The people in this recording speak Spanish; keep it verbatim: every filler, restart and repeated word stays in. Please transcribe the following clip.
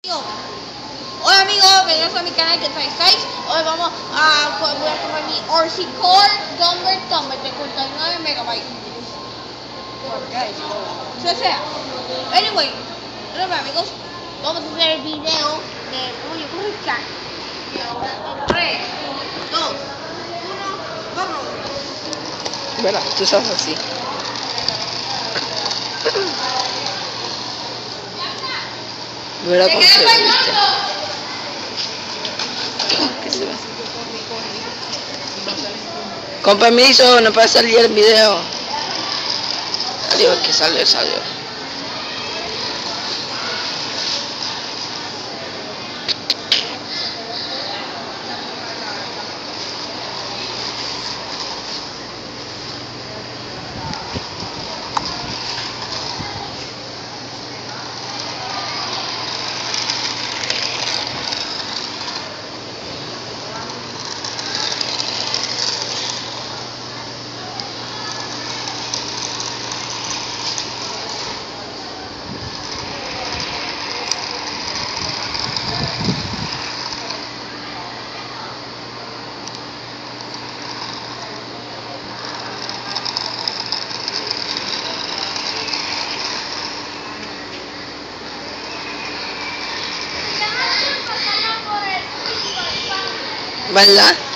Hola amigos, bienvenidos a mi canal que trae seis. Hoy vamos a, voy a comer mi R C Core Thumder Thumder de cuarenta y nueve megabytes. O sea, anyway, hola amigos, vamos a hacer el video de cómo yo cojo el chat. tres, dos, uno, vamos. Verá, tú sabes así. Verá cómo se ve. ¿Qué se ve? Con permiso, no puede salir el video. Adiós, que salió, salió. ¿Verdad?